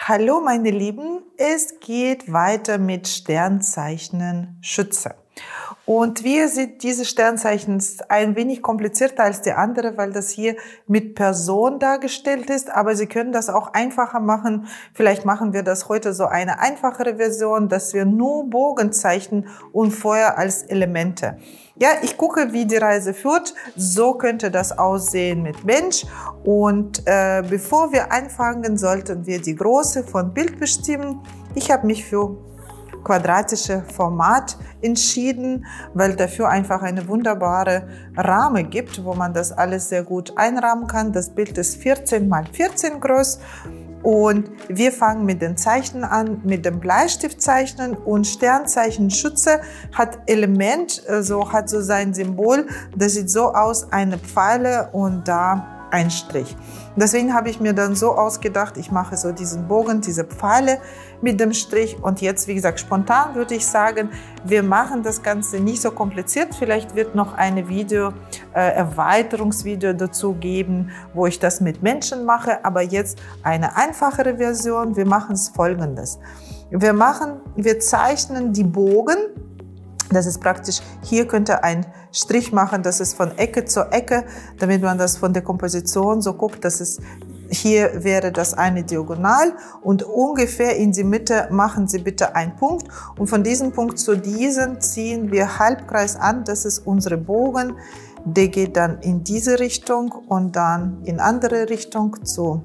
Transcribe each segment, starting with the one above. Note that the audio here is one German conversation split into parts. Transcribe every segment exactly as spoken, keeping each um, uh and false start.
Hallo meine Lieben, es geht weiter mit Sternzeichen Schütze. Und wie ihr seht, diese Sternzeichen ist ein wenig komplizierter als die andere, weil das hier mit Person dargestellt ist, aber Sie können das auch einfacher machen. Vielleicht machen wir das heute so eine einfachere Version, dass wir nur Bogenzeichen und Feuer als Elemente. Ja, ich gucke, wie die Reise führt. So könnte das aussehen mit Mensch. Und äh, bevor wir anfangen, sollten wir die Größe von Bild bestimmen. Ich habe mich für quadratische Format entschieden, weil dafür einfach eine wunderbare Rahmen gibt, wo man das alles sehr gut einrahmen kann. Das Bild ist vierzehn mal vierzehn groß. Und wir fangen mit den Zeichen an, mit dem Bleistiftzeichnen, und Sternzeichen Schütze hat Element, so hat so sein Symbol, das sieht so aus, eine Pfeile und da ein Strich. Deswegen habe ich mir dann so ausgedacht, ich mache so diesen Bogen, diese Pfeile mit dem Strich, und jetzt, wie gesagt, spontan würde ich sagen, wir machen das Ganze nicht so kompliziert. Vielleicht wird noch eine Video, äh, Erweiterungsvideo dazu geben, wo ich das mit Menschen mache, aber jetzt eine einfachere Version. Wir machen es Folgendes. Wir machen, wir zeichnen die Bogen. Das ist praktisch, hier könnt ihr einen Strich machen, das ist von Ecke zu Ecke, damit man das von der Komposition so guckt, dass es, hier wäre das eine Diagonal, und ungefähr in die Mitte machen Sie bitte einen Punkt, und von diesem Punkt zu diesem ziehen wir Halbkreis an, das ist unsere Bogen, der geht dann in diese Richtung und dann in andere Richtung zu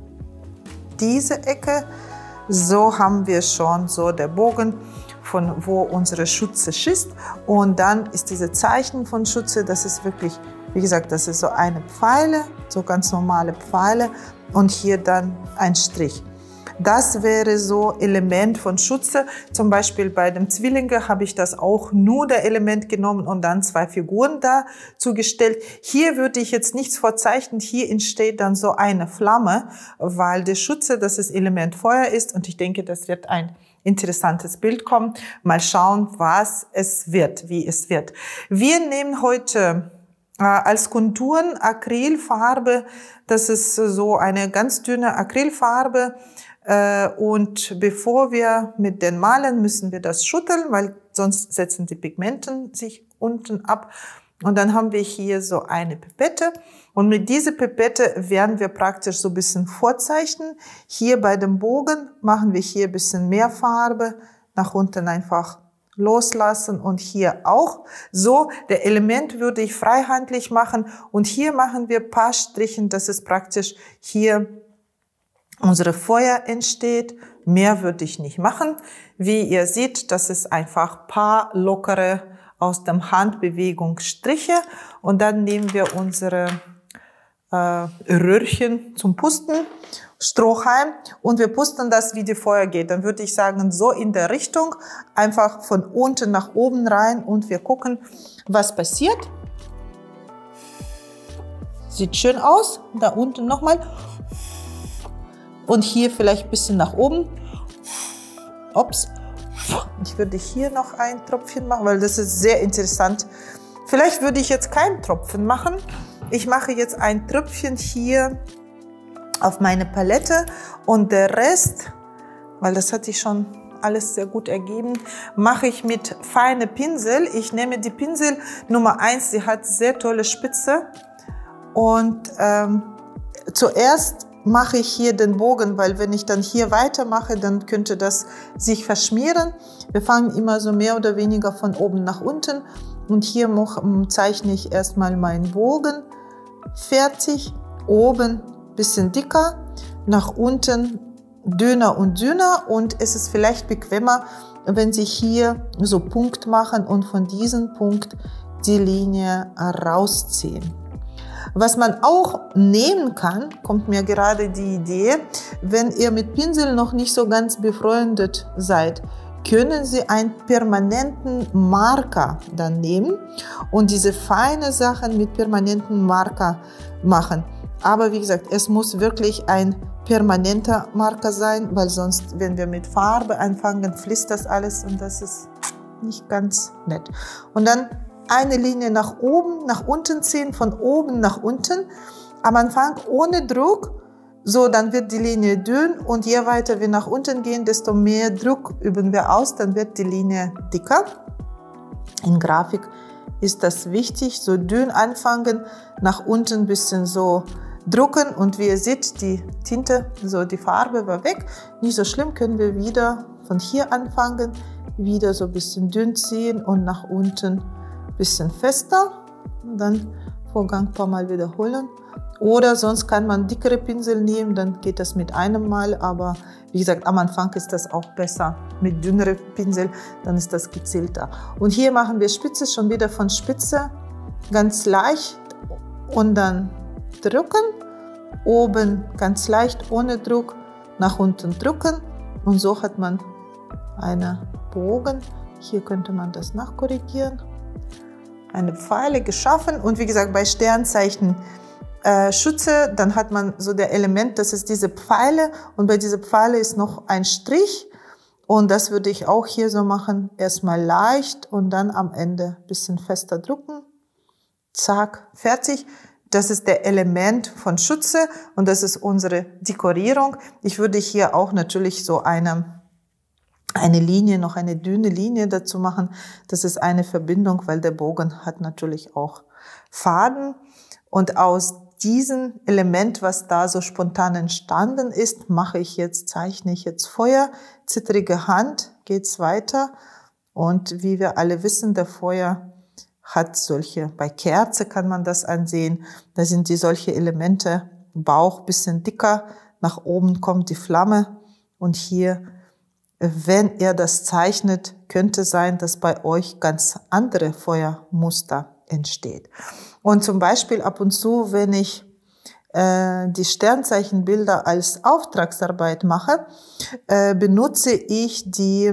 diese Ecke. So haben wir schon so der Bogen, von wo unsere Schütze schießt, und dann ist diese Zeichen von Schütze, das ist wirklich, wie gesagt, das ist so eine Pfeile, so ganz normale Pfeile, und hier dann ein Strich. Das wäre so Element von Schütze. Zum Beispiel bei dem Zwillinge habe ich das auch nur der Element genommen und dann zwei Figuren dazu gestellt. Hier würde ich jetzt nichts vorzeichnen. Hier entsteht dann so eine Flamme, weil der Schütze, das ist Element Feuer ist, und ich denke, das wird ein interessantes Bild kommen. Mal schauen, was es wird, wie es wird. Wir nehmen heute äh, als Konturen Acrylfarbe. Das ist so eine ganz dünne Acrylfarbe. Äh, und bevor wir mit den malen, müssen wir das schütteln, weil sonst setzen die Pigmenten sich unten ab. Und dann haben wir hier so eine Pipette. Und mit dieser Pipette werden wir praktisch so ein bisschen vorzeichnen. Hier bei dem Bogen machen wir hier ein bisschen mehr Farbe, nach unten einfach loslassen, und hier auch. So, der Element würde ich freihandlich machen, und hier machen wir ein paar Strichen, dass es praktisch hier unsere Feuer entsteht. Mehr würde ich nicht machen. Wie ihr seht, das ist einfach paar lockere aus dem Handbewegung Striche, und dann nehmen wir unsere äh, Röhrchen zum Pusten, Strohhalm, und wir pusten das, wie die Feuer geht. Dann würde ich sagen, so in der Richtung, einfach von unten nach oben rein, und wir gucken, was passiert. Sieht schön aus. Da unten nochmal. Und hier vielleicht ein bisschen nach oben. Ups. Ich würde hier noch ein Tropfen machen, weil das ist sehr interessant. Vielleicht würde ich jetzt keinen Tropfen machen. Ich mache jetzt ein Tröpfchen hier auf meine Palette, und der Rest, weil das hatte ich schon alles sehr gut ergeben, mache ich mit feinen Pinsel. Ich nehme die Pinsel Nummer eins, sie hat sehr tolle Spitze, und ähm, zuerst mache ich hier den Bogen, weil wenn ich dann hier weitermache, dann könnte das sich verschmieren. Wir fangen immer so mehr oder weniger von oben nach unten, und hier zeichne ich erstmal meinen Bogen fertig, oben ein bisschen dicker, nach unten dünner und dünner, und es ist vielleicht bequemer, wenn Sie hier so Punkt machen und von diesem Punkt die Linie rausziehen. Was man auch nehmen kann, kommt mir gerade die Idee, wenn ihr mit Pinsel noch nicht so ganz befreundet seid, können Sie einen permanenten Marker dann nehmen und diese feinen Sachen mit permanenten Marker machen. Aber wie gesagt, es muss wirklich ein permanenter Marker sein, weil sonst, wenn wir mit Farbe anfangen, fließt das alles, und das ist nicht ganz nett. Und dann eine Linie nach oben, nach unten ziehen, von oben nach unten. Am Anfang ohne Druck, So, dann wird die Linie dünn und je weiter wir nach unten gehen, desto mehr Druck üben wir aus, dann wird die Linie dicker. In Grafik ist das wichtig, so dünn anfangen, nach unten ein bisschen so drucken und wie ihr seht, die Tinte, so die Farbe war weg. Nicht so schlimm, können wir wieder von hier anfangen, wieder so ein bisschen dünn ziehen und nach unten ein bisschen fester. Und dann Vorgang ein paar Mal wiederholen. Oder sonst kann man dickere Pinsel nehmen, dann geht das mit einem Mal. Aber wie gesagt, am Anfang ist das auch besser mit dünneren Pinsel, dann ist das gezielter. Und hier machen wir Spitze schon wieder von Spitze, ganz leicht und dann drücken. Oben ganz leicht, ohne Druck, nach unten drücken. Und so hat man einen Bogen. Hier könnte man das nachkorrigieren. Eine Pfeile geschaffen. Und wie gesagt, bei Sternzeichen Äh, Schütze, dann hat man so der Element, das ist diese Pfeile und bei dieser Pfeile ist noch ein Strich und das würde ich auch hier so machen, erstmal leicht und dann am Ende ein bisschen fester drücken, zack, fertig. Das ist der Element von Schütze und das ist unsere Dekorierung. Ich würde hier auch natürlich so eine, eine Linie, noch eine dünne Linie dazu machen. Das ist eine Verbindung, weil der Bogen hat natürlich auch Faden und aus diesen Element, was da so spontan entstanden ist, mache ich jetzt, zeichne ich jetzt Feuer, zittrige Hand, geht's weiter. Und wie wir alle wissen, der Feuer hat solche, bei Kerze kann man das ansehen, da sind die solche Elemente, Bauch bisschen dicker, nach oben kommt die Flamme und hier, wenn ihr das zeichnet, könnte sein, dass bei euch ganz andere Feuermuster entsteht. Und zum Beispiel ab und zu, wenn ich äh, die Sternzeichenbilder als Auftragsarbeit mache, äh, benutze ich die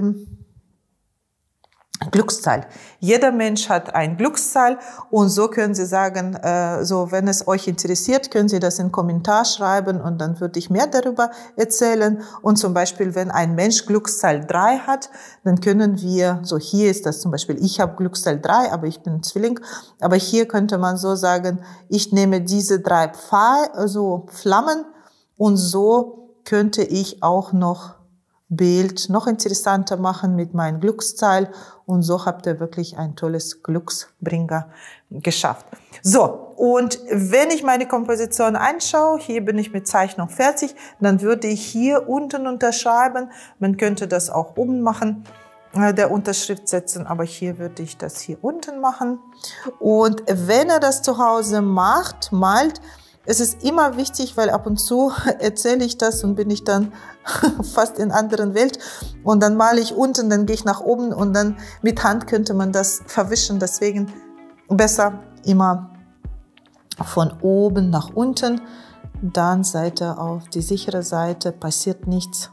Glückszahl. Jeder Mensch hat ein Glückszahl und so können Sie sagen, äh, so wenn es euch interessiert, können Sie das in den Kommentar schreiben und dann würde ich mehr darüber erzählen. Und zum Beispiel, wenn ein Mensch Glückszahl drei hat, dann können wir, so hier ist das zum Beispiel, ich habe Glückszahl drei, aber ich bin Zwilling, aber hier könnte man so sagen, ich nehme diese drei Pfeil, also Flammen und so könnte ich auch noch Bild noch interessanter machen mit meinem Glückszahl und so habt ihr wirklich ein tolles Glücksbringer geschafft. So, und wenn ich meine Komposition anschaue, hier bin ich mit Zeichnung fertig, dann würde ich hier unten unterschreiben. Man könnte das auch oben machen, der Unterschrift setzen, aber hier würde ich das hier unten machen. Und wenn ihr das zu Hause macht, malt, es ist immer wichtig, weil ab und zu erzähle ich das und bin ich dann fast in einer anderen Welt und dann male ich unten, dann gehe ich nach oben und dann mit Hand könnte man das verwischen. Deswegen besser immer von oben nach unten, dann seid ihr auf die sichere Seite, passiert nichts.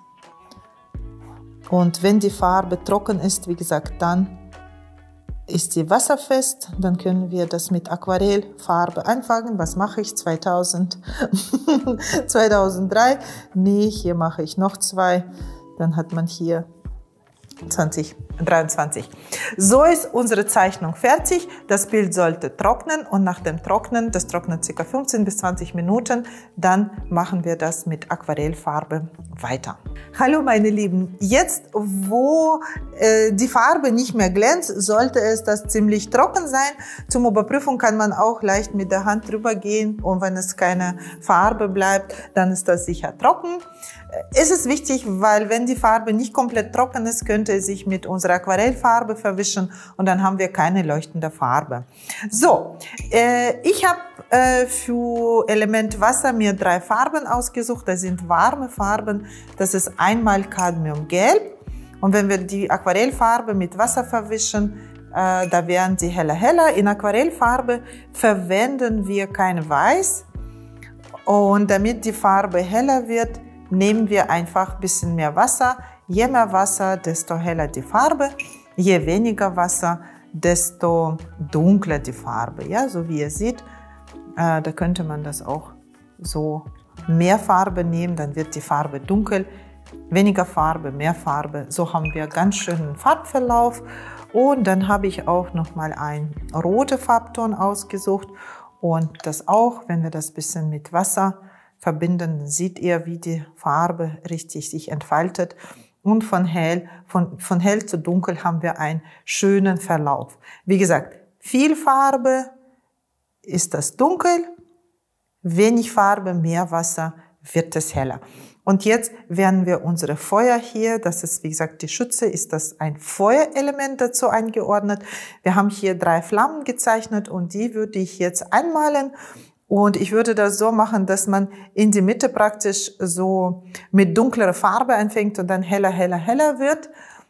Und wenn die Farbe trocken ist, wie gesagt, dann ist sie wasserfest, dann können wir das mit Aquarellfarbe anfangen. Was mache ich? zweitausend, zweitausenddrei. Nee, hier mache ich noch zwei. Dann hat man hier zwanzig dreiundzwanzig. So ist unsere Zeichnung fertig. Das Bild sollte trocknen und nach dem Trocknen, das trocknet ca. fünfzehn bis zwanzig Minuten, dann machen wir das mit Aquarellfarbe weiter. Hallo meine Lieben, jetzt wo äh, die Farbe nicht mehr glänzt, sollte es das ziemlich trocken sein. Zum Überprüfung kann man auch leicht mit der Hand drüber gehen und wenn es keine Farbe bleibt, dann ist das sicher trocken. Es ist wichtig, weil wenn die Farbe nicht komplett trocken ist, könnte es sich mit unserer Aquarellfarbe verwischen und dann haben wir keine leuchtende Farbe. So, äh, ich habe äh, für Element Wasser mir drei Farben ausgesucht. Das sind warme Farben. Das ist einmal Cadmiumgelb und wenn wir die Aquarellfarbe mit Wasser verwischen, äh, da werden sie heller heller. In Aquarellfarbe verwenden wir kein Weiß und damit die Farbe heller wird, nehmen wir einfach ein bisschen mehr Wasser. Je mehr Wasser, desto heller die Farbe. Je weniger Wasser, desto dunkler die Farbe. Ja, so wie ihr seht, äh, da könnte man das auch so mehr Farbe nehmen, dann wird die Farbe dunkel. Weniger Farbe, mehr Farbe. So haben wir ganz schönen Farbverlauf. Und dann habe ich auch noch mal einen roten Farbton ausgesucht. Und das auch, wenn wir das bisschen mit Wasser verbinden, dann seht ihr, wie die Farbe richtig sich entfaltet. Und von hell, von, von hell zu dunkel haben wir einen schönen Verlauf. Wie gesagt, viel Farbe ist das dunkel, wenig Farbe, mehr Wasser wird es heller. Und jetzt werden wir unsere Feuer hier, das ist wie gesagt die Schütze, ist das ein Feuerelement dazu eingeordnet. Wir haben hier drei Flammen gezeichnet und die würde ich jetzt einmalen. Und ich würde das so machen, dass man in die Mitte praktisch so mit dunklerer Farbe anfängt und dann heller, heller, heller wird.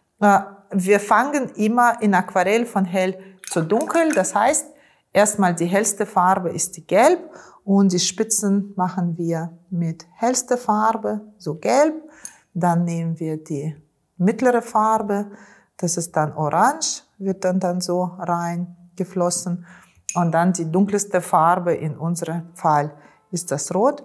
Wir fangen immer in Aquarell von hell zu dunkel. Das heißt, erstmal die hellste Farbe ist die Gelb und die Spitzen machen wir mit hellster Farbe, so gelb. Dann nehmen wir die mittlere Farbe, das ist dann orange, wird dann, dann so reingeflossen. Und dann die dunkelste Farbe, in unserem Fall ist das Rot.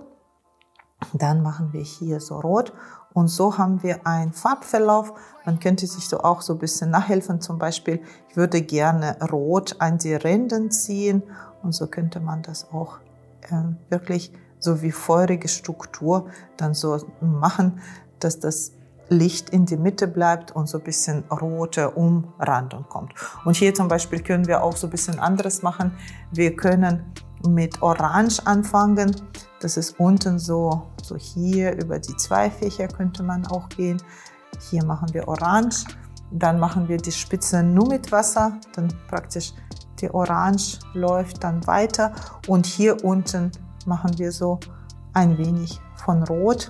Dann machen wir hier so Rot. Und so haben wir einen Farbverlauf. Man könnte sich so auch so ein bisschen nachhelfen. Zum Beispiel, ich würde gerne Rot an die Ränder ziehen. Und so könnte man das auch äh, wirklich so wie feurige Struktur dann so machen, dass das Licht in die Mitte bleibt und so ein bisschen rote Umrandung kommt. Und hier zum Beispiel können wir auch so ein bisschen anderes machen. Wir können mit Orange anfangen. Das ist unten so, so hier über die zwei Fächer könnte man auch gehen. Hier machen wir Orange. Dann machen wir die Spitze nur mit Wasser. Dann praktisch die Orange läuft dann weiter. Und hier unten machen wir so ein wenig von Rot.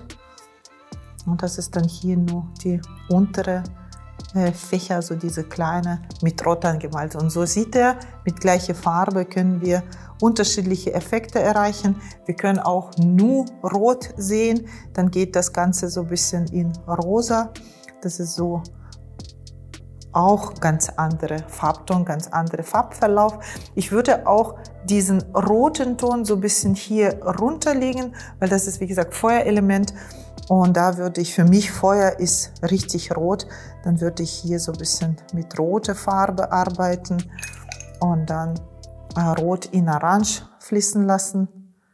Und das ist dann hier nur die untere äh, Fächer, so diese kleine mit Rot angemalt. Und so sieht er, mit gleicher Farbe können wir unterschiedliche Effekte erreichen. Wir können auch nur Rot sehen, dann geht das Ganze so ein bisschen in Rosa. Das ist so auch ganz andere Farbton, ganz andere Farbverlauf. Ich würde auch diesen roten Ton so ein bisschen hier runterlegen, weil das ist wie gesagt Feuerelement. Und da würde ich, für mich Feuer ist richtig rot, dann würde ich hier so ein bisschen mit roter Farbe arbeiten und dann äh, Rot in Orange fließen lassen,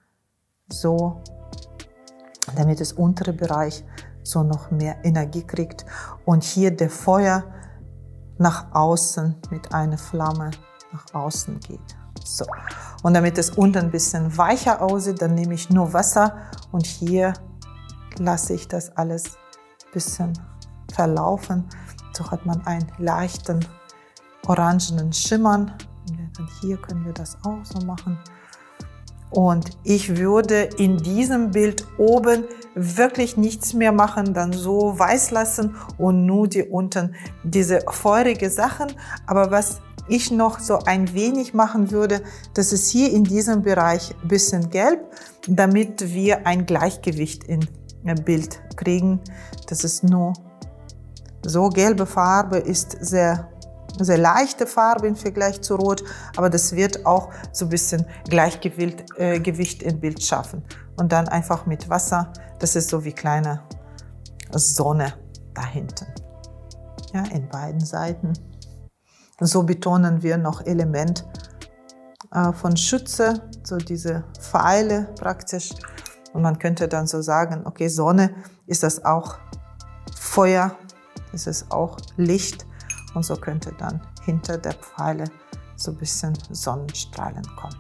so, damit das untere Bereich so noch mehr Energie kriegt. Und hier der Feuer nach außen mit einer Flamme nach außen geht. So. Und damit es unten ein bisschen weicher aussieht, dann nehme ich nur Wasser und hier lasse ich das alles ein bisschen verlaufen. So hat man einen leichten orangenen Schimmern. Und hier können wir das auch so machen. Und ich würde in diesem Bild oben wirklich nichts mehr machen, dann so weiß lassen und nur die unten diese feurige Sachen. Aber was ich noch so ein wenig machen würde, das ist hier in diesem Bereich ein bisschen gelb, damit wir ein Gleichgewicht in Bild kriegen. Das ist nur so, gelbe Farbe ist sehr, sehr leichte Farbe im Vergleich zu Rot, aber das wird auch so ein bisschen Gleichgewicht äh, Gewicht im Bild schaffen. Und dann einfach mit Wasser, das ist so wie kleine Sonne da hinten. Ja, in beiden Seiten. So betonen wir noch Element äh, von Schütze, so diese Pfeile praktisch. Und man könnte dann so sagen, okay, Sonne, ist das auch Feuer, ist es auch Licht. Und so könnte dann hinter der Pfeile so ein bisschen Sonnenstrahlen kommen.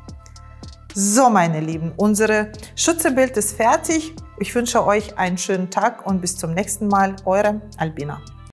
So, meine Lieben, unser Schützebild ist fertig. Ich wünsche euch einen schönen Tag und bis zum nächsten Mal. Eure Albina.